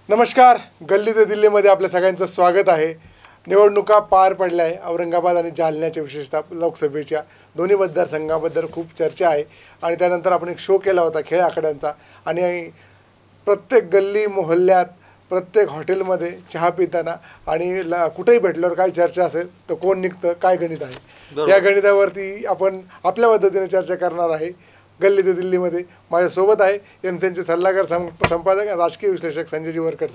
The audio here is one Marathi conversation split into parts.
नमस्कार. गल्ली ते दिल्लीमध्ये आपल्या सगळ्यांचं स्वागत आहे. निवडणुका पार पडल्या आहे. औरंगाबाद आणि जालन्याच्या विशेषतः लोकसभेच्या दोन्ही मतदारसंघाबद्दल खूप चर्चा आहे आणि त्यानंतर आपण एक शो केला होता खेळ आकड्यांचा आणि प्रत्येक गल्ली मोहल्ल्यात प्रत्येक हॉटेलमध्ये चहा पिताना आणि कुठेही भेटल्यावर काय चर्चा असेल तर कोण निघतं काय गणित आहे या गणितावरती आपण आपल्या पद्धतीने चर्चा करणार आहे. गल्ली ते दिल्लीमध्ये माझ्यासोबत आहे एमसेनचे सल्लागार संपादक राजकीय विश्लेषक संजयजी वरकड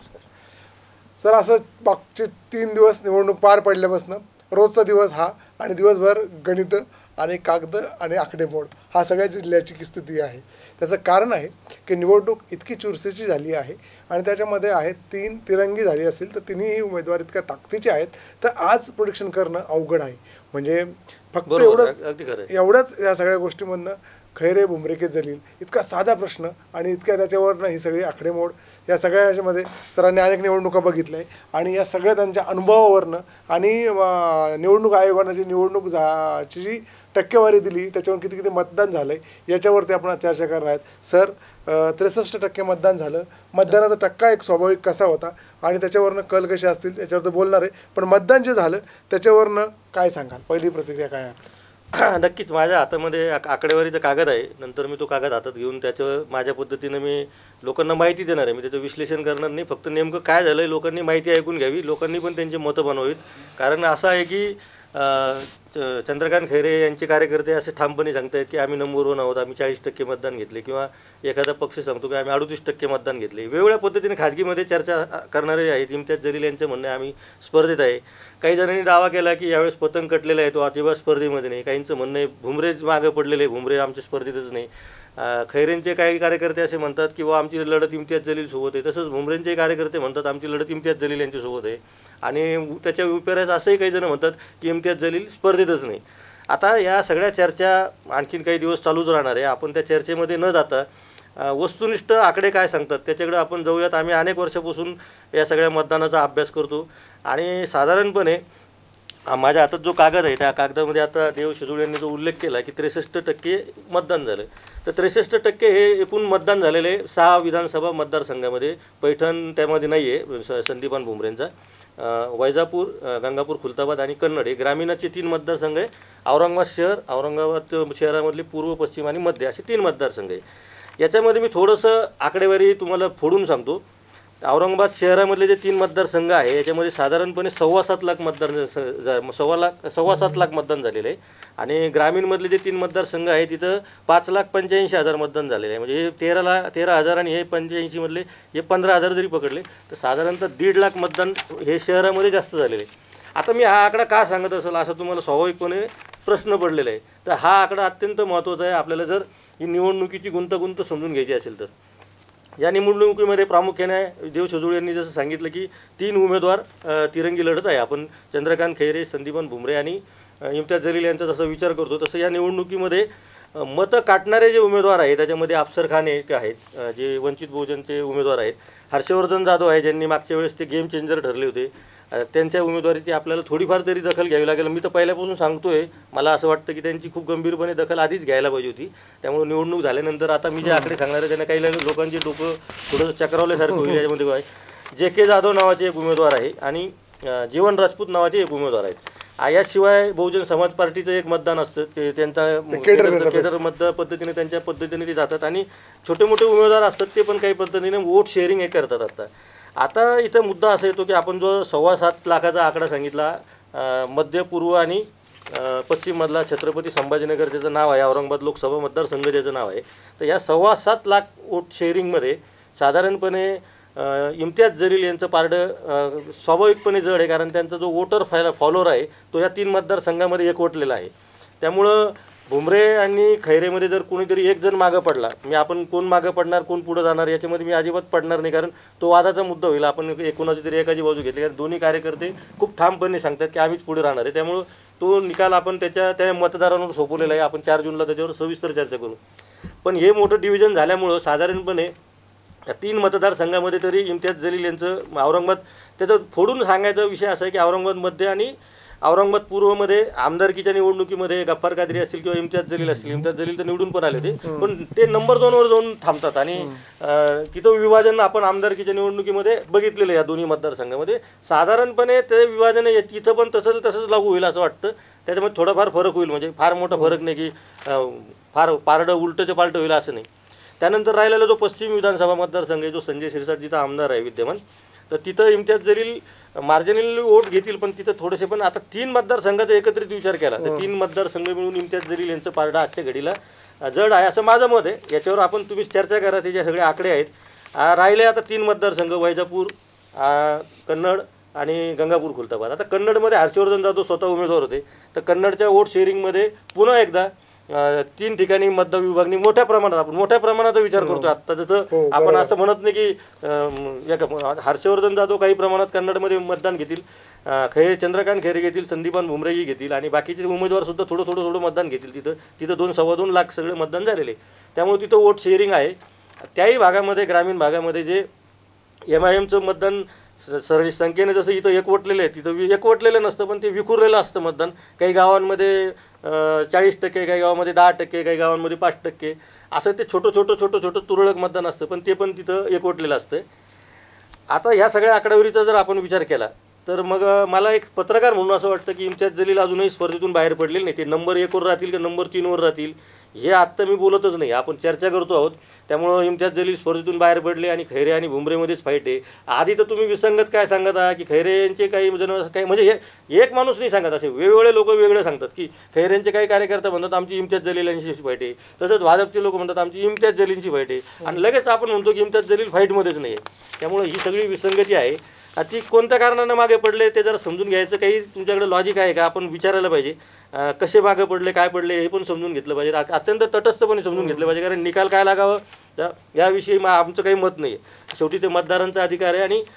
सर असं मागचे 3 दिवस निवडणूक पार पडल्यापासून रोजचा दिवस हा आणि दिवसभर गणित आणि कागद आणि आकडेमोड हा सगळ्या जिल्ह्याची स्थिती आहे. त्याचं कारण आहे की निवडणूक इतकी चुरशीची झाली आहे आणि त्याच्यामध्ये आहे 3 तिरंगी झाली असेल तर तिन्ही उमेदवार इतक्या ताकदीचे आहेत तर आज प्रोडिक्शन करणं अवघड आहे. म्हणजे फक्त एवढंच या सगळ्या गोष्टीमधनं खैरे भुमरे के जलील इतका साधा प्रश्न आणि इतक्या त्याच्यावरनं ही सगळी आकडेमोड या सगळ्या याच्यामध्ये सरांनी अनेक निवडणुका बघितल्या आहे आणि या सगळ्या त्यांच्या अनुभवावरनं आणि निवडणूक आयोगानं जी ची जी टक्केवारी दिली त्याच्यावर किती किती मतदान झालं आहे याच्यावरती आपण चर्चा करणार आहेत. सर 63% मतदान झालं. मतदानाचा टक्का एक स्वाभाविक कसा होता आणि त्याच्यावरनं कल कसे असतील त्याच्यावर तर बोलणार आहे पण मतदान जे झालं त्याच्यावरनं काय सांगाल? पहिली प्रतिक्रिया काय आहे? नक्कीच माझ्या हातामध्ये आकडेवारीचा कागद आहे. नंतर मी तो कागद हातात घेऊन त्याचं माझ्या पद्धतीनं मी लोकांना माहिती देणार आहे. मी त्याचं विश्लेषण करणार नाही. फक्त नेमकं काय झालं आहे लोकांनी माहिती ऐकून घ्यावी. लोकांनी पण त्यांची मतं बनवावीत. कारण असं आहे की चंद्रकांत खैरे यांचे कार्यकर्ते असे ठामपणे सांगत आहेत की आम्ही नंबर 1 आहोत, आम्ही 40% मतदान घेतले किंवा एखादा पक्ष सांगतो की आम्ही 38% मतदान घेतले. वेगवेगळ्या पद्धतीने खाजगीमध्ये चर्चा करणारे आहेत. इम्तियाज जलील यांचं म्हणणं आहे आम्ही स्पर्धेत आहे. काही जणांनी दावा केला की यावेळेस पतंग कटलेला आहे तो अजिबात स्पर्धेमध्ये नाही. काहींचं म्हणणं आहे भुमरेच मागं पडलेले आहे, भुमरे आमच्या स्पर्धेतच नाही. खैरेंचे काही कार्यकर्ते असे म्हणतात की आमची लढत इम्तियाज जलीलसोबत आहे. तसंच भुमरेंचे कार्यकर्ते म्हणतात आमची लढत इम्तियाज जलील यांच्यासोबत आहे. आणि त्याच्या विपरीत असंही काही जण म्हणतात की इम्तियाज जलील स्पर्धेतच नाही. आता या सगळ्या चर्चा आणखीन काही दिवस चालूच राहणार आहे. आपण त्या चर्चेमध्ये न जाता वस्तुनिष्ठ आकडे काय सांगतात त्याच्याकडे आपण जाऊयात. आम्ही अनेक वर्षापासून या सगळ्या मतदानाचा अभ्यास करतो आणि साधारणपणे माझ्या हातात जो कागद आहे त्या कागदामध्ये आता देव शिजोळ यांनी जो उल्लेख केला की 63% मतदान झालं. तर 63% हे एकूण मतदान झालेले 6 विधानसभा मतदारसंघामध्ये. पैठण त्यामध्ये नाही आहे संदीपान भुमरेंचा. वैजापूर, गंगापूर, खुलताबाद आणि कन्नड हे ग्रामीणाचे 3 मतदारसंघ आहे. औरंगाबाद शहरामधले पूर्व, पश्चिम आणि मध्य असे 3 मतदारसंघ आहे. याच्यामध्ये मी थोडंसं आकडेवारी तुम्हाला फोडून सांगतो. औरंगाबाद शहरामधले जे 3 मतदारसंघ आहे याच्यामध्ये साधारणपणे 7.25 लाख मतदार 7.25 लाख मतदान झालेलं आहे. आणि ग्रामीणमधले जे 3 मतदारसंघ आहे तिथं 5,85,000 मतदान झालेलं आहे. म्हणजे 13,000 आणि हे 85 मधले हे 15,000 जरी पकडले तर साधारणतः 1.5 लाख मतदान हे शहरामध्ये जास्त झालेलं आहे. आता मी हा आकडा का सांगत असेल असं तुम्हाला स्वाभाविकपणे प्रश्न पडलेला आहे. तर हा आकडा अत्यंत महत्त्वाचा आहे आपल्याला जर ही निवडणुकीची गुंतागुंत समजून घ्यायची असेल तर. या निवडणुकीमध्ये प्रामुख्याने देव शिजोळ यांनी जसं सांगितलं की 3 उमेदवार तिरंगी लढत आहे. आपण चंद्रकांत खैरे, संदीपान भुमरे आणि इम्तियाज जलील यांचा जसं विचार करतो तसं या निवडणुकीमध्ये मतं काटणारे जे उमेदवार आहेत त्याच्यामध्ये अफसर खान एक आहेत जे वंचित बहुजनचे उमेदवार आहेत. हर्षवर्धन जाधव आहे ज्यांनी मागच्या वेळेस ते गेम चेंजर ठरले होते. त्यांच्या उमेदवारीची आपल्याला थोडीफार तरी दखल घ्यावी लागेल. मी तर पहिल्यापासून सांगतोय मला असं वाटतं की त्यांची खूप गंभीरपणे दखल आधीच घ्यायला पाहिजे होती. त्यामुळे निवडणूक झाल्यानंतर आता मी जे आकडे सांगणार आहे त्यांना काही लोकांचे डोकं थोडंसं चक्रावल्यासारखं होईल. याच्यामध्ये काय JK जाधव नावाचे एक उमेदवार आहे आणि जीवन राजपूत नावाचे एक उमेदवार आहेत. याशिवाय बहुजन समाज पार्टीचं एक मतदान असतं ते त्यांचा केडर मतदार पद्धतीने त्यांच्या पद्धतीने ते जातात आणि छोटे मोठे उमेदवार असतात ते पण काही पद्धतीने वोट शेअरिंग हे करतात. आता इथं मुद्दा असा येतो की आपण जो 7.25 लाखाचा आकडा सांगितला मध्य, पूर्व आणि पश्चिममधला छत्रपती संभाजीनगर ज्याचं नाव आहे औरंगाबाद लोकसभा मतदारसंघ ज्याचं नाव आहे. तर या 7.25 लाख वोट शेअरिंगमध्ये साधारणपणे इम्तियाज जलील यांचं पारडं स्वाभाविकपणे जड आहे. कारण त्यांचा जो वोटर फॉलोअर आहे तो या 3 मतदारसंघामध्ये एकवटलेला आहे. त्यामुळं भुमरे आणि खैरेमध्ये जर कोणीतरी एक जण मागं पडला आपण कोण मागं पडणार कोण पुढं जाणार याच्यामध्ये मी अजिबात पडणार नाही. कारण तो वादाचा मुद्दा होईल. आपण कोणाची तरी एकाची बाजू घेतली कारण दोन्ही कार्यकर्ते खूप ठामपणे सांगतात की आम्हीच पुढे राहणार आहे. त्यामुळं तो निकाल आपण त्या मतदारांवर सोपवलेला आहे. आपण 4 जूनला त्याच्यावर सविस्तर चर्चा करू. पण हे मोठं डिव्हिजन झाल्यामुळं साधारणपणे 3 मतदारसंघामध्ये तरी इम्तियाज जलील यांचं औरंगाबाद त्याचं फोडून सांगायचा विषय असा आहे की औरंगाबादमध्ये आणि औरंगाबाद पूर्वमध्ये आमदारकीच्या निवडणुकीमध्ये गफ्फार कादरी असतील किंवा इम्तियाज जलील असतील, इम्तियाज जलील तर निवडून पण आले होते, पण ते नंबर 2वर जाऊन थांबतात आणि तिथं विभाजन आपण आमदारकीच्या निवडणुकीमध्ये बघितलेलं या दोन्ही मतदारसंघामध्ये. साधारणपणे ते विभाजन इथं पण तसंच लागू होईल असं वाटतं. त्याच्यामध्ये थोडाफार फरक होईल, म्हणजे फार मोठा फरक नाही की फार पारडं उलटंचं पालटं होईल असं नाही. त्यानंतर राहिलेला जो पश्चिम विधानसभा मतदारसंघ आहे, जो संजय शिरसाट जिथं आमदार आहे विद्यमान, तर तिथं इम्तियाज जलील मार्जिनल वोट घेतील, पण तिथं थोडेसे. पण आता 3 मतदारसंघाचा एकत्रित विचार केला तर 3 मतदारसंघ मिळून इम्तियाज जलील यांचं पारडं आजच्या घडीला जड आहे असं माझं मत आहे. याच्यावर आपण तुम्ही चर्चा करा, त्याचे सगळे आकडे आहेत. राहिले आता 3 मतदारसंघ, वैजापूर, कन्नड आणि गंगापूर खुलताबाद. आता कन्नडमध्ये हर्षवर्धन जाधव स्वतः उमेदवार होते, तर कन्नडच्या वोट शेअरिंगमध्ये पुन्हा एकदा 3 ठिकाणी मतदार विभागणी मोठ्या प्रमाणाचा विचार करतोय आत्ता. जसं आपण असं म्हणत नाही की हर्षवर्धन जाधव काही प्रमाणात कन्नडमध्ये मतदान घेतील, चंद्रकांत खैरे घेतील, संदीपान भुमरेही घेतील आणि बाकीचे उमेदवार सुद्धा थोडं मतदान घेतील. तिथं 2-2.25 लाख सगळे मतदान झालेले. त्यामुळे तिथं वोट शेअरिंग आहे. त्याही भागामध्ये, ग्रामीण भागामध्ये जे MIMचं मतदान संख्येने जसं इथं एकवटलेलं आहे, तिथं एकवटलेलं नसतं, पण ते विखुरलेलं असतं मतदान. काही गावांमध्ये 40%, काही गावामध्ये 10%, काही गावांमध्ये 5%, असं ते छोटं तुरळक मतदान असतं, पण ते पण तिथं एकवटलेलं असतं. आता ह्या सगळ्या आकडेवारीचा जर आपण विचार केला तर मग मला एक पत्रकार म्हणून असं वाटतं की इम्तियाज जलील अजूनही स्पर्धेतून बाहेर पडलेले नाही. ते नंबर 1वर राहतील का नंबर 3वर राहतील हे आत्ता मी बोलतच नाही, आपण चर्चा करतो आहोत. त्यामुळं इम्तियाज जलील स्पर्धेतून बाहेर पडले आणि खैरे आणि भुमरेमध्येच फाईट आहे. आधी तर तुम्ही विसंगत काय सांगत आहात की खैरेंचे काही जण काही, म्हणजे हे एक माणूस नाही सांगत, असे वेगवेगळे लोक वेगळे सांगतात की खैरेंचे काही कार्यकर्ते म्हणतात आमची इम्तियाज जलील यांची फाईट आहे, तसंच भाजपचे लोक म्हणतात आमची इम्तियाज जलीलची फाईट आहे, आणि लगेच आपण म्हणतो की इम्तियाज जलील फाईटमध्येच नाही आहे. त्यामुळे ही सगळी विसंगती आहे. ती कोणत्या कारणानं मागे पडले ते जरा समजून घ्यायचं. काही तुमच्याकडे लॉजिक आहे का, आपण विचारायला पाहिजे. कसे मागे पडले, काय पडले हे पण समजून घेतलं पाहिजे, अत्यंत तटस्थपणे समजून घेतलं पाहिजे. कारण निकाल काय लागावं याविषयी आमचं काही मत नाही आहे. शेवटी ते मतदारांचा अधिकार आहे आणि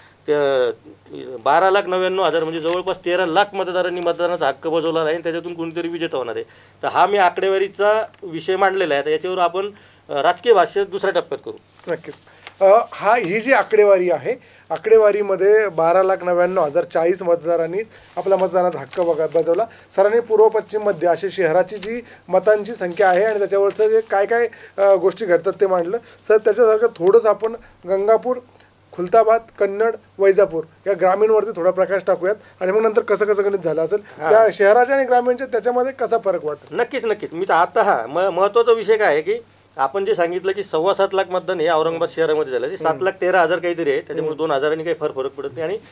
12,99,000 म्हणजे जवळपास 13 लाख मतदारांनी मतदानाचा हक्क बजावला आहे आणि त्याच्यातून कोणीतरी विजेता होणार आहे. तर हा मी आकडेवारीचा विषय मांडलेला आहे, तर याच्यावर आपण राजकीय भाष्य दुसऱ्या टप्प्यात करू. नक्कीच. ही जी आकडेवारी आहे, आकडेवारीमध्ये 12,99,040 40 मतदारांनी आपल्या मतदानाचा हक्क बजावला. सरांनी पूर्व पश्चिम मध्य अशी शहराची जी मतांची संख्या आहे आणि त्याच्यावरचं जे काय गोष्टी घडतात ते मांडलं. सर त्याच्यासारखं थोडंसं आपण गंगापूर, खुलताबाद, कन्नड, वैजापूर या ग्रामीणवरती थोडा प्रकाश टाकूयात आणि मग नंतर कसं गणित झालं असेल त्या शहराच्या आणि ग्रामीणच्या त्याच्यामध्ये कसा फरक वाटतो. नक्कीच. मी तर आता महत्त्वाचा विषय काय आहे की आपण जे सांगितलं की 7.25 लाख मतदान हे औरंगाबाद शहरामध्ये झालं, ते 7,13,000 काहीतरी आहे. त्याच्यामुळे 2,000 काही फरक पडत नाही आणि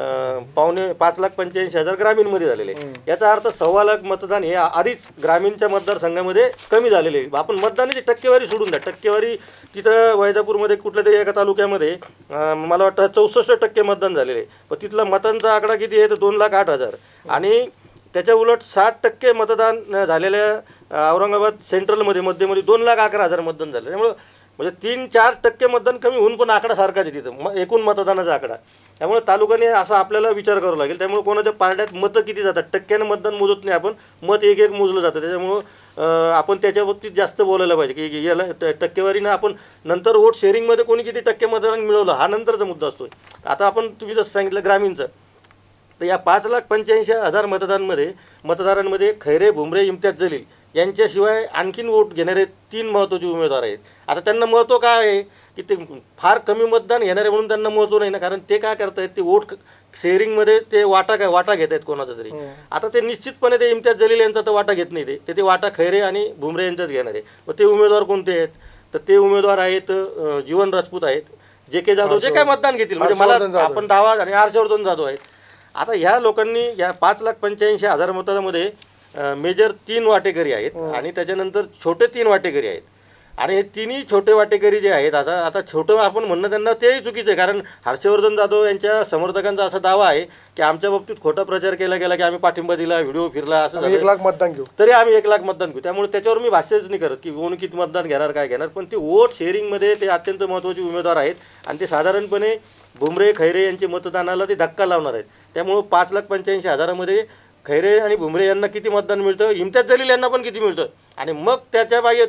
5,85,000 ग्रामीणमध्ये झालेले. याचा अर्थ 1.25 लाख मतदान हे आधीच ग्रामीणच्या मतदारसंघामध्ये कमी झालेले. आपण मतदानाची टक्केवारी सोडून द्या, टक्केवारी तिथं वैजापूरमध्ये कुठल्या तरी एका तालुक्यामध्ये मला वाटतं 64% मतदान झालेले, पण तिथला मतांचा आकडा किती आहे तर 2,08,000 आणि त्याच्या उलट 60% मतदान झालेल्या औरंगाबाद सेंट्रलमध्ये मध्यमध्ये 2,11,000 मतदान झालं. त्यामुळं म्हणजे 3-4% मतदान कमी होऊन पण आकडा सारखाच आहे तिथं एकूण मतदानाचा आकडा. त्यामुळे तालुक्याने असा आपल्याला विचार करावा लागेल. त्यामुळे कोणाच्या पारड्यात मतं किती जातात, टक्क्यानं मतदान मोजत नाही आपण, मत एक मोजलं जातं. त्याच्यामुळं आपण त्याच्या बाबतीत जास्त बोलायला पाहिजे की याला टक्केवारीनं आपण नंतर वोट शेअरिंगमध्ये कोणी किती टक्के मतदान मिळवलं हा नंतरचा मुद्दा असतो. आता आपण तुम्ही जसं सांगितलं ग्रामीणचं, तर या 5,85,000 मतदारांमध्ये खैरे, भुमरे, इम्तियाज जलील यांच्याशिवाय आणखीन वोट घेणारे 3 महत्त्वाचे उमेदवार आहेत. आता त्यांना महत्त्व काय आहे की ते फार कमी मतदान घेणारे म्हणून त्यांना महत्त्व नाही ना, कारण ते काय करतायत ते वोट शेअरिंगमध्ये ते वाटा घेत आहेत कोणाचा तरी. आता ते निश्चितपणे ते इम्तियाज जलील यांचा तर वाटा घेत नाही, ते वाटा खैरे आणि भुमरे यांचाच घेणार आहे. मग ते उमेदवार कोणते आहेत तर ते उमेदवार आहेत जीवन राजपूत आहेत, JK जाधव जे काय मतदान घेतील म्हणजे मला आपण दावा आणि हर्षवर्धन जाधव आहेत. आता ह्या लोकांनी या 5,85,000 मतामध्ये मेजर 3 वाटेकरी आहेत आणि त्याच्यानंतर छोटे 3 वाटेकरी आहेत. आणि हे तिन्ही छोटे वाटेकरी जे आहेत, आता छोटं आपण म्हणणं त्यांना तेही चुकीचं आहे. कारण हर्षवर्धन जाधव यांच्या समर्थकांचा असा दावा आहे की आमच्या बाबतीत खोटा प्रचार केला गेला की आम्ही पाठिंबा दिला, व्हिडिओ फिरला, असं 1 लाख मतदान घेऊ, तरी आम्ही 1 लाख मतदान घेऊ. त्यामुळे त्याच्यावर मी भाष्यच नाही करत की कोण किती मतदान घेणार काय घेणार, पण ते वोट शेअरिंगमध्ये ते अत्यंत महत्त्वाचे उमेदवार आहेत आणि ते साधारणपणे भुमरे, खैरे यांचे मतदानाला ते धक्का लावणार आहेत. त्यामुळं 5,85,000 खैरे आणि भुमरे यांना किती मतदान मिळतं, इम्तियाज जलील यांना पण किती मिळतं, आणि मग त्याच्या बाह्य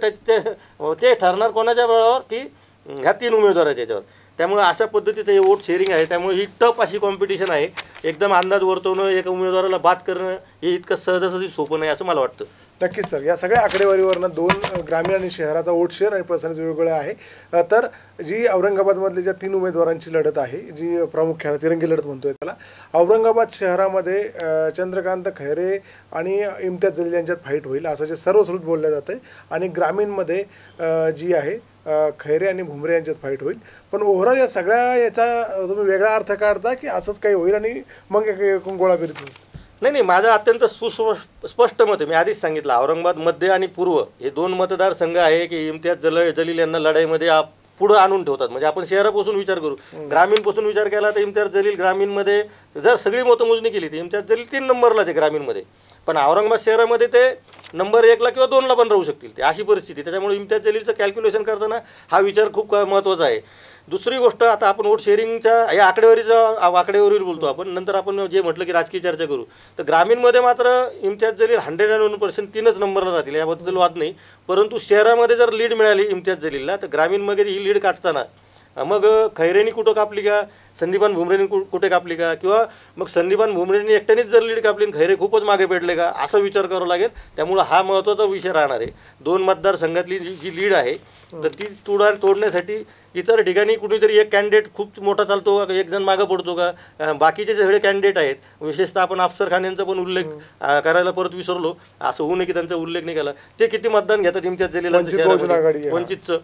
ते ठरणार कोणाच्या बळावर की ह्या 3 उमेदवाराच्या याच्यावर. त्यामुळे अशा पद्धतीचं हे वोट शेअरिंग आहे. त्यामुळे ही टफ अशी कॉम्पिटिशन आहे. एकदम अंदाज वर्तवणं, एका उमेदवाराला बाद करणं हे इतकं सहजासहजी सोपं नाही असं मला वाटतं. नक्कीच सर. या सगळ्या आकडेवारीवरनं ग्रामीण आणि शहराचा वोट शेअर आणि पर्सेंटेज वेगवेगळे आहे. तर जी औरंगाबादमधली ज्या 3 उमेदवारांची लढत आहे, जी प्रामुख्याने तिरंगी लढत म्हणतोय त्याला, औरंगाबाद शहरामध्ये चंद्रकांत खैरे आणि इम्तियाज जलील यांच्यात फाईट होईल असं जे सर्वश्रुत बोललं जातं आहे. आणि ग्रामीणमध्ये जी आहे खैरे आणि भुमरे यांच्यात फाईट होईल. पण ओव्हरऑल या सगळ्या याचा तुम्ही वेगळा अर्थ काढता की असंच काही होईल आणि मग एक गोळाबेरीच होईल? नाही, माझं अत्यंत स्पष्ट मत आहे. मी आधीच सांगितलं, औरंगाबाद मध्य आणि पूर्व हे 2 मतदारसंघ आहे की इम्तियाज जलील यांना लढाईमध्ये पुढं आणून ठेवतात. म्हणजे आपण शहरापासून विचार करू, ग्रामीणपासून विचार केला तर इम्तियाज जलील ग्रामीणमध्ये जर सगळी मतमोजणी केली तर इम्तियाज जलील 3 नंबरलाच आहे ग्रामीणमध्ये. पण औरंगाबाद शहरामध्ये ते नंबर 1ला किंवा 2ला पण राहू शकतील, ते अशी परिस्थिती. त्याच्यामुळे इम्तियाज जलीलचं कॅल्क्युलेशन करताना हा विचार खूप महत्त्वाचा आहे. दुसरी गोष्ट, आता आपण वोट शेअरिंगच्या या आकडेवारीवर बोलतो आपण, नंतर आपण जे म्हटलं की राजकीय चर्चा करू, तर ग्रामीणमध्ये मात्र इम्तियाज जलील 101% 3च नंबरला राहतील, याबद्दल वाद नाही. परंतु शहरामध्ये जर लीड मिळाली इम्तियाज जलीलला तर ग्रामीणमध्ये ही लीड काढताना मग खैरेंनी कुठं कापली का, संदीपान भुमरेंनी कुठे कापली का, किंवा मग संदीपान भुमरेंनी एकट्यानेच जर लीड कापली आणि खैरे खूपच मागे पडले का, असा विचार करावा लागेल. त्यामुळं हा महत्त्वाचा विषय राहणार आहे. 2 मतदारसंघातली जी लीड आहे तर ती तोडण्यासाठी इतर ठिकाणी कुठेतरी एक कॅन्डिडेट खूप मोठा चालतो का, एक जण मागं पडतो का, बाकीचे सगळे कॅन्डिडेट आहेत, विशेषतः आपण अफसर खान यांचा पण उल्लेख करायला परत विसरलो, असं होऊ नये की त्यांचा उल्लेख नाही केला, ते किती मतदान घेतात इम्तियाज जलील वंचितचं,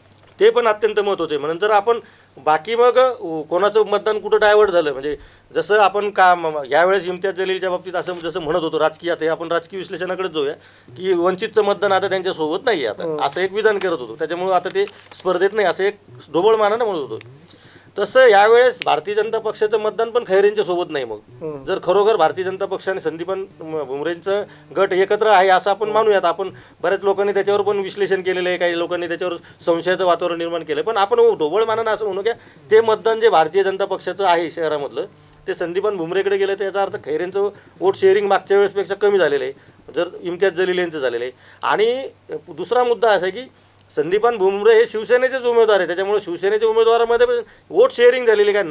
ते पण अत्यंत महत्त्वाचं आहे. म्हणून जर आपण बाकी मग कोणाचं मतदान कुठं डायव्हर्ट झालं, म्हणजे जसं आपण यावेळेस इम्तियाज जलीलच्या बाबतीत असं जसं म्हणत होतो राजकीय, आता आपण राजकीय विश्लेषणाकडेच जाऊया की वंचितचं मतदान आता त्यांच्यासोबत नाही आहे, आता असं एक विधान करत होतो, त्याच्यामुळे आता ते स्पर्धेत नाही असं एक ढोबळ मानानं म्हणत होतो. तसं यावेळेस भारतीय जनता पक्षाचं मतदान पण खैरेंच्या सोबत नाही. मग जर खरोखर भारतीय जनता पक्ष आणि संदीपान भुमरेंचं गट एकत्र आहे असं आपण मानूयात, आपण बऱ्याच लोकांनी त्याच्यावर पण विश्लेषण केलेलं आहे, काही लोकांनी त्याच्यावर संशयाचं वातावरण निर्माण केलं, पण आपण ढोबळ मानानं असं म्हणू की ते मतदान जे भारतीय जनता पक्षाचं आहे शहरामधलं ते संदीपान भुमरेकडे गेलं, तर याचा अर्थ खैरेंचं वोट शेअरिंग मागच्या वेळेसपेक्षा कमी झालेलं आहे, जर इम्तियाज जलील यांचं झालेलं आहे. आणि दुसरा मुद्दा असा आहे की संदीपान भुमरे हे शिवसेनेचेच उमेदवार आहे, त्याच्यामुळे शिवसेनेच्या उमेदवारामध्ये वोट शेअरिंग झालेली काय,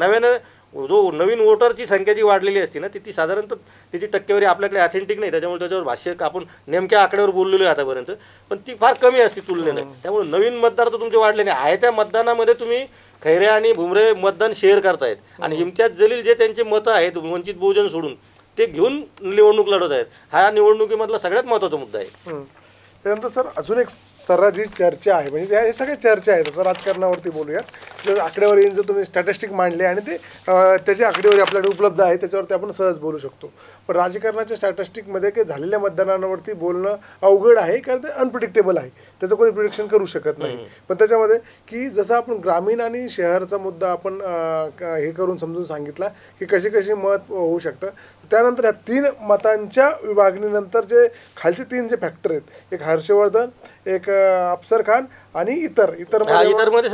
नवीन वोटरची संख्या जी वाढलेली असते ना ती साधारणतः त्याची टक्केवारी आपल्याकडे ऑथेंटिक नाही, त्याच्यामुळे त्याच्यावर भाष्य आपण नेमक्या आकड्यावर बोललेलो आहे आतापर्यंत, पण ती फार कमी असते तुलनेनं. त्यामुळे नवीन मतदार तर तुमचे वाढले नाही आहे, त्या मतदानामध्ये तुम्ही खैरे आणि भुमरे मतदान शेअर करतायत आणि इम्तियाज जलील जे त्यांचे मतं आहेत वंचित बहुजन सोडून ते घेऊन निवडणूक लढवत आहेत. हा निवडणुकीमधला सगळ्यात महत्त्वाचा मुद्दा आहे. त्यानंतर सर अजून एक जी चर्चा आहे, म्हणजे हे सगळे चर्चा आहेत, आता राजकारणावरती बोलूयात. आकडेवारी जर तुम्ही स्टॅटिस्टिक मांडले आणि ते त्याची आकडेवारी आपल्याकडे उपलब्ध आहे, त्याच्यावरती आपण सहज बोलू शकतो. पण राजकारणाच्या स्टॅटिस्टिकमध्ये काही झालेल्या मतदानावरती बोलणं अवघड आहे, कारण ते अनप्रिडिक्टेबल आहे, त्याचं कोणी प्रिडिक्शन करू शकत नाही. पण त्याच्यामध्ये की जसं आपण ग्रामीण आणि शहराचा मुद्दा आपण हे करून समजून सांगितला की कशी कशी मत होऊ शकतं, त्यानंतर या 3 मतांच्या विभागणीनंतर जे खालचे 3 जे फॅक्टर आहेत, एक हर्षवर्धन, एक अफसर खान आणि इतरमध्ये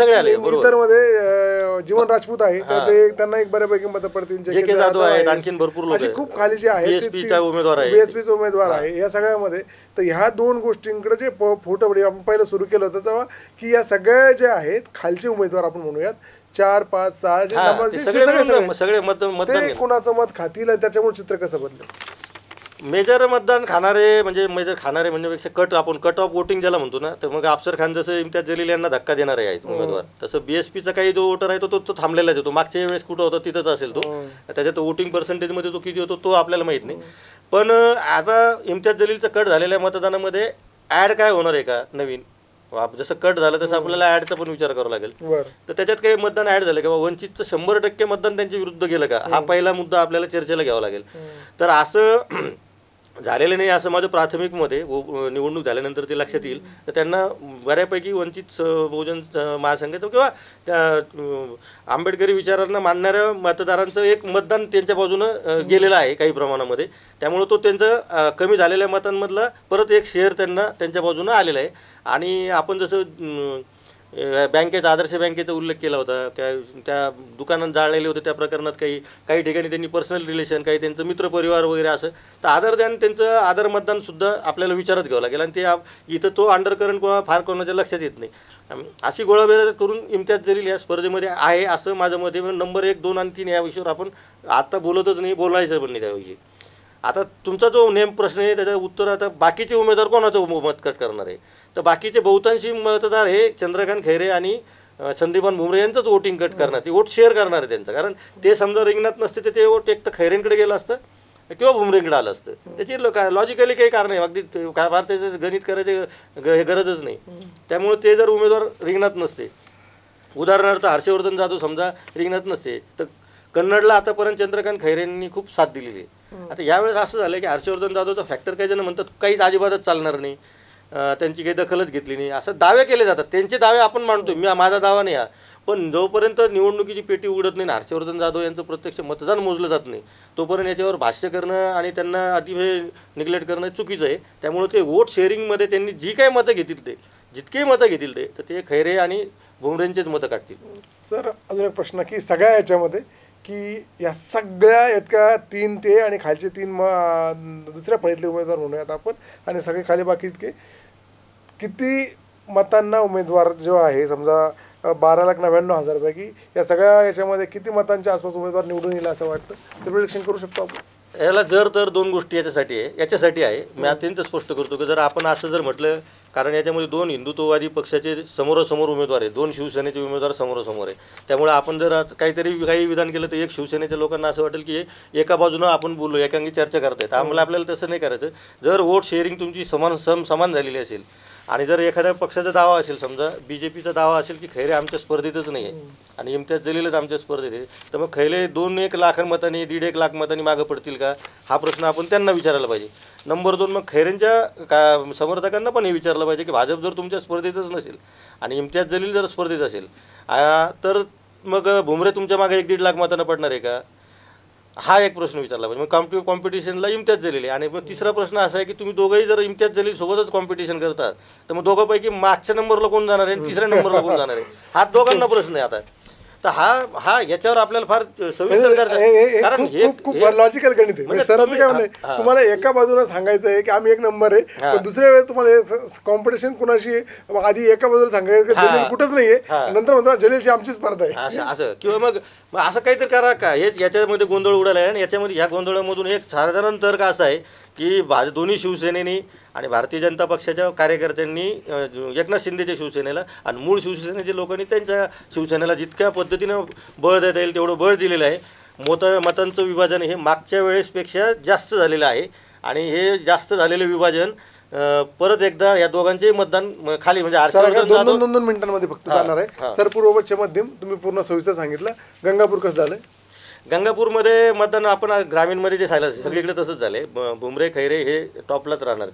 जीवन राजपूत आहे, तर ते त्यांना एक बऱ्यापैकी मतं पडतील. आणखीन भरपूर लोक अशी खूप खाली जे आहे बीएसपीचा उमेदवार आहे या सगळ्यामध्ये. तर ह्या 2 गोष्टींकडे जे फोटोबडी आपण पहिलं सुरू केलं होतं तेव्हा की या सगळ्या जे आहेत खालचे उमेदवार आपण म्हणूयात 4, 5, 6 जे नंबर कोणाचं मत खातील आणि त्याच्यामुळे चित्र कसं बदलेल? मेजर मतदान खाणारे म्हणजे कट ऑफ वोटिंग ज्याला म्हणतो ना, तर मग अफसर खान जसं इम्तियाज जलील यांना धक्का देणारे आहेत उमेदवार, तसं बीएसपीचा काही जो वोटर आहे तो थांबलेलाच आहे. तो मागच्या वेळेस कुठं होता तिथंच असेल, तो त्याच्यात वोटिंग पर्सेंटेजमध्ये तो किती होतो तो आपल्याला माहीत नाही. पण आता इम्तियाज जलीलचं कट झालेल्या मतदानामध्ये ॲड काय होणार आहे का नवीन, जसं कट झालं तसं आपल्याला ॲडचा पण विचार करावा लागेल. तर त्याच्यात काही मतदान ॲड झालं किंवा वंचितचं 100% मतदान त्यांच्या विरुद्ध गेलं का, हा पहिला मुद्दा आपल्याला चर्चेला घ्यावा लागेल. तर असं झालेलं नाही असं माझं प्राथमिक मत आहे. निवडणूक झाल्यानंतर ते लक्षात येईल. तर त्यांना बऱ्यापैकी वंचित बहुजन महासंघाचं किंवा त्या आंबेडकरी विचारांना मानणाऱ्या मतदारांचं एक मतदान त्यांच्या बाजूनं गेलेलं आहे काही प्रमाणामध्ये. त्यामुळं तो त्यांचं कमी झालेल्या मतांमधला परत एक शेअर त्यांच्या बाजूनं आलेला आहे. आणि आपण जसं आदर्श बँकेचा उल्लेख केला होता, त्या दुकानात जाळलेले होते त्या प्रकरणात काही ठिकाणी त्यांनी पर्सनल रिलेशन, काही त्यांचं मित्रपरिवार वगैरे असं, तर त्यांचं आदर मतदानसुद्धा आपल्याला विचारात घ्यावं लागेल. आणि ते इथं तो अंडरकरंट फार कोणाच्या लक्षात येत नाही. अशी गोळाबेर करून इम्तियाज जलील या स्पर्धेमध्ये आहे असं माझं मत आहे. नंबर 1, 2 आणि 3 या विषयावर आपण आता बोलतच नाही, बोलायचं पण नाही त्याविषयी. आता तुमचा जो प्रश्न आहे त्याचं उत्तर आता बाकीचे उमेदवार कोणाचं मत कट करणार आहे, तर बाकीचे बहुतांशी मतदार हे चंद्रकांत खैरे आणि संदीपान भुमरे यांचंच वोटिंग कट करणार, ते वोट शेअर करणार आहे त्यांचं. कारण ते समजा रिंगणात नसते तर ते वोट एक तर खैरेंकडे गेलं असतं किंवा भुमरेंकडे आलं असतं. त्याची लॉजिकली काही कारण आहे, अगदी काय भारताचं गणित करायचे हे गरजच नाही. त्यामुळे ते जर उमेदवार रिंगणात नसते, उदाहरणार्थ हर्षवर्धन जाधव समजा रिंगणात नसते, तर कन्नडला आतापर्यंत चंद्रकांत खैरेंनी खूप साथ दिलेली आहे. आता यावेळेस असं झालं की हर्षवर्धन जाधवचा फॅक्टर काही जण म्हणतात काहीच अजिबातच चालणार नाही, त्यांची काही दखलच घेतली नाही, असं दावे केले जातात. त्यांचे दावे आपण मानतो, माझा दावा नाही हा, पण जोपर्यंत निवडणुकीची पेटी उघडत नाही, हर्षवर्धन जाधव यांचं प्रत्यक्ष मतदान मोजलं जात नाही, तोपर्यंत याच्यावर भाष्य करणं आणि त्यांना अतिशय निग्लेक्ट करणं चुकीचं आहे. त्यामुळे ते वोट शेअरिंगमध्ये त्यांनी जी काही मतं घेतील ते जितकेही मतं घेतील ते खैरे आणि भुमरेंचेच मतं काढतील. सर अजून एक प्रश्न की सगळ्या याच्यामध्ये की या सगळ्या इतक्या 3 ते आणि खालचे 3 दुसऱ्या फळीतले उमेदवार म्हणूयात आपण, आणि सगळे खाली बाकी इतके किती मतांना उमेदवार जो आहे समजा 12,99,000 पैकी या सगळ्या याच्यामध्ये किती मतांच्या आसपास उमेदवार निवडून येईल असं वाटतं, ते प्रिडिक्शन करू शकतो आपण? याला जर तर 2 गोष्टी याच्यासाठी आहे. मी अत्यंत स्पष्ट करतो की जर आपण असं जर म्हटलं, कारण याच्यामध्ये 2 हिंदुत्ववादी पक्षाचे समोरासमोर उमेदवार आहे, 2 शिवसेनेचे उमेदवार समोरासमोर आहे. त्यामुळे आपण जर काही विधान केलं तर एक शिवसेनेच्या लोकांना असं वाटेल की एका बाजूनं आपण बोललो, एकांगी चर्चा करतायत. आपल्याला तसं नाही करायचं. जर वोट शेअरिंग तुमची समान झालेली असेल आणि जर एखाद्या पक्षाचा दावा असेल, समजा BJPचा दावा असेल की खैरे आमच्या स्पर्धेतच नाही आहे आणि इम्तियाज जलीलच आमच्या स्पर्धेत आहे, तर मग खैरे 2-1 लाख मतांनी 1.5 लाख मतांनी मागं पडतील का, हा प्रश्न आपण त्यांना विचारायला पाहिजे. नंबर 2, मग खैरेंच्या समर्थकांना पण हे विचारलं पाहिजे की भाजप जर तुमच्या स्पर्धेतच नसेल आणि इम्तियाज जलील जर स्पर्धेत असेल तर मग भुमरे तुमच्या मागे 1-1.5 लाख मतांना पडणार आहे का, हा एक प्रश्न विचारला पाहिजे. मग कॉम्पिटिशनला इम्तियाज जलील आहे. आणि मग तिसरा प्रश्न असा आहे की तुम्ही दोघंही जर इम्तियाज जलील सोबतच कॉम्पिटिशन करतात तर मग दोघांपैकी मागच्या नंबरला कोण जाणार आहे आणि तिसऱ्या नंबरला कोण जाणार आहे, हा दोघांना प्रश्न आहे. आता तर हा याच्यावर आपल्याला फार सविस्तर कारण हे खूप लॉजिकल गणित आहे. सरांचं काय म्हणणं, तुम्हाला एका बाजूला सांगायचं आहे की आम्ही 1 नंबर आहे, पण दुसऱ्या वेळेस तुम्हाला कॉम्पिटिशन कुणाशी आधी एका बाजूला सांगायचं की जलील कुठंच नाहीये, नंतर म्हणतो जलीलशी आमची स्पर्धा आहे असं. किंवा मग असं काहीतरी करा का, हेच याच्यामध्ये गोंधळ उडाला आहे. आणि याच्यामध्ये ह्या गोंधळामधून एक साधारण तर्क असा आहे की दोन्ही शिवसेनेनी आणि भारतीय जनता पक्षाच्या कार्यकर्त्यांनी एकनाथ शिंदेच्या शिवसेनेला आणि मूळ शिवसेनेच्या लोकांनी त्यांच्या शिवसेनेला जितक्या पद्धतीनं बळ देता येईल तेवढं बळ दिलेलं आहे. मतांचं विभाजन हे मागच्या वेळेसपेक्षा जास्त झालेलं आहे आणि हे जास्त झालेलं विभाजन परत एकदा या दोघांचे मतदान खाली म्हणजे 2 मिनिटांमध्ये फक्त जाणार आहे. सर पूर्व पश्चिम मध्यम तुम्ही पूर्ण सविस्तर सांगितलं. गंगापूर कसं झालं? गंगापूरमध्ये मतदान आपण ग्रामीणमध्ये जे झालं सगळीकडे तसंच झालं. भुमरे खैरे हे टॉपलाच राहणार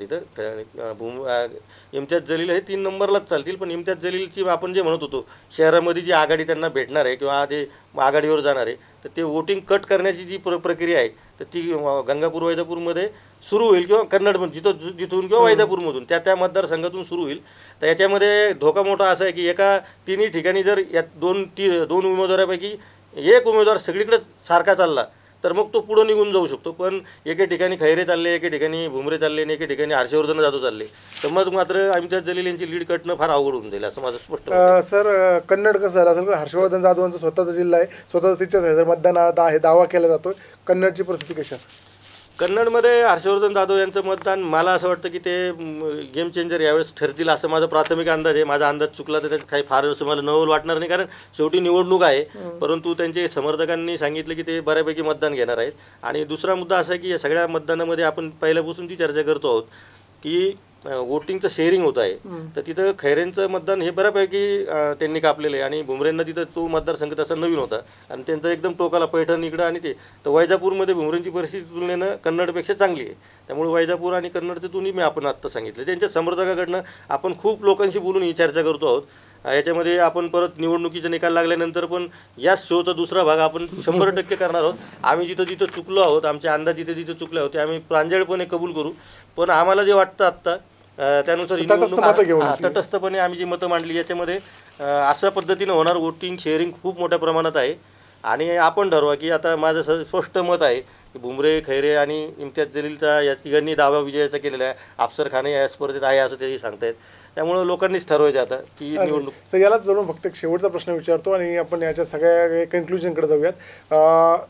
तिथं. इम्तियाज जलील हे 3 नंबरलाच चालतील. पण इम्तियाज जलीलची आपण जे म्हणत होतो शहरामध्ये जी आघाडी त्यांना भेटणार आहे किंवा ते आघाडीवर जाणार आहे, तर ते वोटिंग कट करण्याची जी प्रक्रिया आहे तर ती गंगापूर वैजापूरमध्ये सुरू होईल किंवा कन्नड जिथून किंवा वैजापूरमधून त्या मतदारसंघातून सुरू होईल. तर याच्यामध्ये धोका मोठा असा आहे की तिन्ही ठिकाणी जर या 2 उमेदवारापैकी एक उमेदवार सगळीकडे सारखा चालला तर मग तो पुढं निघून जाऊ शकतो. पण एके ठिकाणी खैरे चालले, एके ठिकाणी भुमरे चालले आणि एके ठिकाणी हर्षवर्धन जाधव चालले, तर मग मात्र इम्तियाज जलील यांची लीड कटणं फार अवघड होऊन जाईल असं माझं स्पष्ट. सर कन्नड कसं झालं असेल? हर्षवर्धन जाधवांचा स्वतःचा जिल्हा आहे, स्वतःचा तिच्याच आहे, जर मतदान आहे दावा केला जातो, कन्नडची परिस्थिती कशी असेल? कन्नडमध्ये हर्षवर्धन जाधव यांचं मतदान मला असं वाटतं की ते गेम चेंजर यावेळेस ठरतील असं माझा प्राथमिक अंदाज आहे. माझा अंदाज चुकला तर त्यात काही फार असं मला नवल वाटणार नाही, कारण शेवटी निवडणूक आहे. परंतु त्यांचे समर्थकांनी सांगितलं की ते बऱ्यापैकी मतदान घेणार आहेत. आणि दुसरा मुद्दा असा आहे की या सगळ्या मतदानामध्ये आपण पहिल्यापासून ती चर्चा करतो आहोत की वोटिंगचं शेअरिंग होत आहे. तर तिथं खैरेंचं मतदान हे बऱ्यापैकी त्यांनी कापलेलं आहे आणि भुमरेंना तिथं तो मतदारसंघ तसा नवीन होता आणि त्यांचं एकदम टोकाला पैठण इकडं आणि ते तर वैजापूरमध्ये भुमरेंची परिस्थिती तुलनेनं कन्नडपेक्षा चांगली आहे. त्यामुळे वैजापूर आणि कन्नडचे दोन्ही मी आपण आत्ता सांगितलं. त्यांच्या समर्थकाकडनं आपण खूप लोकांशी बोलून ही चर्चा करतो आहोत. याच्यामध्ये आपण परत निवडणुकीचा निकाल लागल्यानंतर पण याच शोचा दुसरा भाग आपण 100% करणार आहोत. आम्ही जिथं चुकलो आहोत, आमचे अंदाज जिथं चुकले होते आम्ही प्रांजळपणे कबूल करू. पण आम्हाला जे वाटतं आत्ता त्यानुसार तटस्थपणे आम्ही जी मतं मांडली याच्यामध्ये अशा पद्धतीनं होणार. वोटिंग शेअरिंग खूप मोठ्या प्रमाणात आहे आणि आपण ठरवा की आता माझं स्पष्ट मत आहे की भुमरे खैरे आणि इम्तियाज जलीलचा या तिघांनी दावा विजयाचा केलेला आहे. अफसर खान या स्पर्धेत आहे असं ते सांगतायत. त्यामुळे लोकांनीच ठरवायचं आता की निवडणूक. सर यालाच जोडून फक्त एक शेवटचा प्रश्न विचारतो आणि आपण याच्या सगळ्या कन्क्लुजनकडे जाऊयात.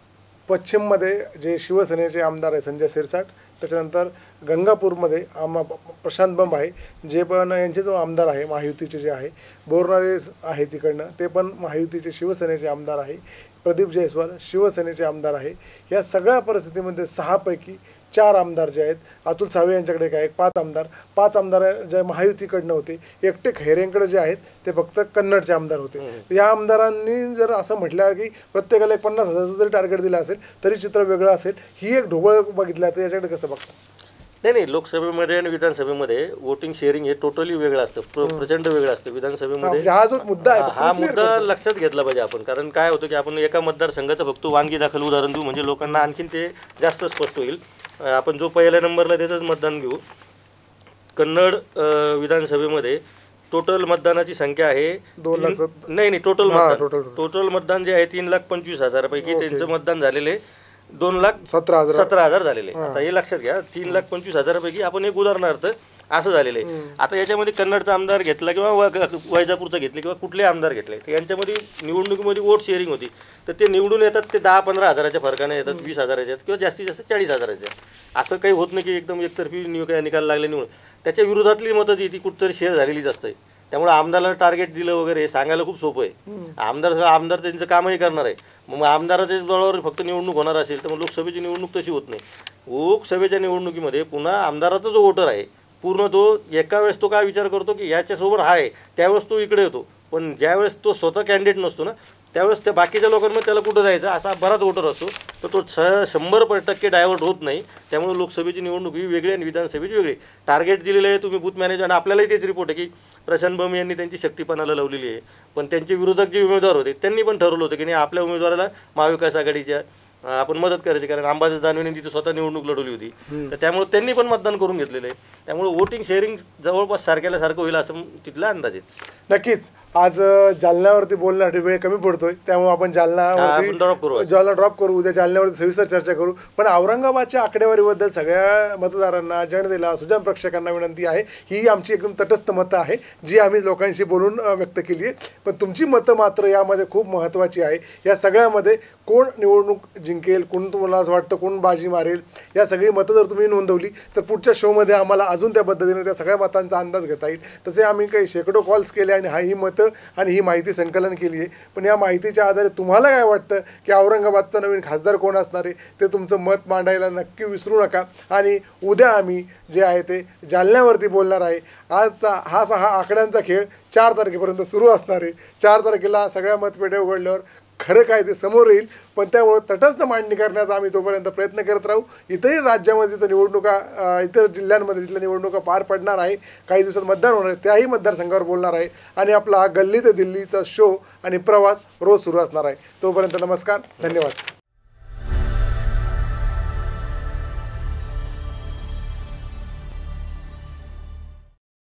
पश्चिममध्ये जे शिवसेनेचे आमदार आहे संजय शिरसाट, त्याच्यानंतर गंगापूरमध्ये प्रशांत बंब आहे, जे पण यांचे जो आमदार आहे महायुतीचे जे आहे, बोरनारे आहे तिकडनं, ते पण महायुतीचे शिवसेनेचे आमदार आहे, प्रदीप जयस्वाल शिवसेनेचे आमदार आहे. या सगळ्या परिस्थितीमध्ये 6 पैकी 4 आमदार जे आहेत, अतुल सावे यांच्याकडे काय 5 आमदार जे महायुतीकडनं होते, एकटे खैरेंकडे जे आहेत ते फक्त कन्नडचे आमदार होते. या आमदारांनी जर असं म्हटलं की प्रत्येकाला 50,000 जरी टार्गेट दिलं असेल तरी चित्र वेगळं असेल, ही एक ढोबळ बघितलं तर याच्याकडे कसं बघता? नाही, लोकसभेमध्ये आणि विधानसभेमध्ये वोटिंग शेअरिंग हे टोटली वेगळं असतं, प्रचंड वेगळं असतं. विधानसभेमध्ये हा जो मुद्दा आहे हा मुद्दा लक्षात घेतला पाहिजे आपण, कारण काय होतं की आपण एका मतदारसंघाचं फक्त वानगी दाखल उदाहरण देऊ म्हणजे लोकांना आणखीन ते जास्त स्पष्ट होईल. आपण जो पहिल्या नंबरला त्याचंच मतदान घेऊ. कन्नड विधानसभेमध्ये टोटल मतदानाची संख्या आहे 2,00,000. नाही टोटल मतदान जे आहे 3,25,000 पैकी त्यांचं मतदान झालेले 2,17,000 झालेले. आता हे लक्षात घ्या, 3,25,000 पैकी आपण एक उदाहरणार्थ असं झालेलं आहे. आता याच्यामध्ये कन्नडचा आमदार घेतला किंवा वैजापूरचा घेतले किंवा कुठले आमदार घेतले, तर यांच्यामध्ये निवडणुकीमध्ये वोट शेअरिंग होती, तर ते निवडून येतात ते 10-15 हजाराच्या फरकाने येतात, 20,000 येतात किंवा जास्तीत जास्त 40,000. असं काही होत नाही की एकदम एकतर्फी निकाल लागले निवडून. त्याच्या विरोधातली मतं जी ती कुठतरी शेअर झालेलीच असते. त्यामुळे आमदाराला टार्गेट दिलं वगैरे हे सांगायला खूप सोपं आहे. आमदार त्यांचं कामही करणार आहे. मग आमदाराच्या बळावर फक्त निवडणूक होणार असेल तर मग लोकसभेची निवडणूक तशी होत नाही. लोकसभेच्या निवडणुकीमध्ये पुन्हा आमदाराचा जो वोटर आहे पूर्ण तो एका वेळेस तो काय विचार करतो की याच्यासोबत हा आहे, त्यावेळेस तो इकडे येतो. पण ज्यावेळेस तो स्वतः कॅन्डिडेट नसतो ना, त्यावेळेस त्या बाकीच्या लोकांमध्ये त्याला कुठं जायचं असा बराच वोटर असतो, तर तो 100% डायव्हर्ट होत नाही. त्यामुळे लोकसभेची निवडणूक ही वेगळी आणि विधानसभेची वेगळी. टार्गेट दिलेलं आहे तुम्ही बूथ मॅनेजर, आणि आपल्यालाही तेच रिपोर्ट आहे की प्रशांत बंब यांनी त्यांची शक्तीपणाला लावलेली आहे. पण त्यांचे विरोधक जे उमेदवार होते त्यांनी पण ठरवलं होतं की नाही, आपल्या उमेदवाराला महाविकास आघाडीच्या आपण मदत करायची, कारण अंबादास दानवेंनी तिथे स्वतः निवडणूक लढवली होती. तर त्यामुळे त्यांनी पण मतदान करून घेतलेलं आहे. त्यामुळे वोटिंग शेअरिंग जवळपास सारखं होईल असं तिथला अंदाज आहे. नक्कीच आज जालन्यावरती बोलण्यासाठी वेळ कमी पडतोय, त्यामुळे आपण जालना ड्रॉप करू. उद्या जालन्यावरती सविस्तर चर्चा करू. पण औरंगाबादच्या आकडेवारीबद्दल सगळ्या मतदारांना, जनतेला, सुजन प्रेक्षकांना विनंती आहे, ही आमची एकदम तटस्थ मतं आहे जी आम्ही लोकांशी बोलून व्यक्त केली आहे. पण तुमची मतं मात्र यामध्ये खूप महत्त्वाची आहे. या सगळ्यामध्ये कोण निवडणूक जिंकेल, कोण तुम्हाला असं वाटतं कोण बाजी मारेल, या सगळी मतं जर तुम्ही नोंदवली तर पुढच्या शोमध्ये आम्हाला अजून त्या पद्धतीने त्या सगळ्या मतांचा अंदाज घेता येईल. तसे आम्ही काही शेकडो कॉल्स केले आणि ही मतं आणि ही माहिती संकलन केली आहे. पण या माहितीच्या आधारे तुम्हाला काय वाटतं की औरंगाबादचा नवीन खासदार कोण असणार आहे, ते तुमचं मत मांडायला नक्की विसरू नका. आणि उद्या आम्ही जे आहे ते जालन्यावरती बोलणार आहे. आजचा हा आकड्यांचा खेळ 4 तारखेपर्यंत सुरू असणार आहे. 4 तारखेला सगळ्या मतपेढ्या उघडल्यावर खरं काय ते समोर येईल. पण त्यामुळे तटस्थ मांडणी करण्याचा आम्ही तोपर्यंत प्रयत्न करत राहू. इतरही राज्यामध्ये तिथं निवडणुका, इतर जिल्ह्यांमध्ये तिथल्या निवडणुका पार पडणार आहे. काही दिवसात मतदान होणार आहे, त्याही मतदारसंघावर बोलणार आहे. आणि आपला हा गल्ली ते दिल्लीचा शो आणि प्रवास रोज सुरू असणार आहे. तोपर्यंत नमस्कार, धन्यवाद.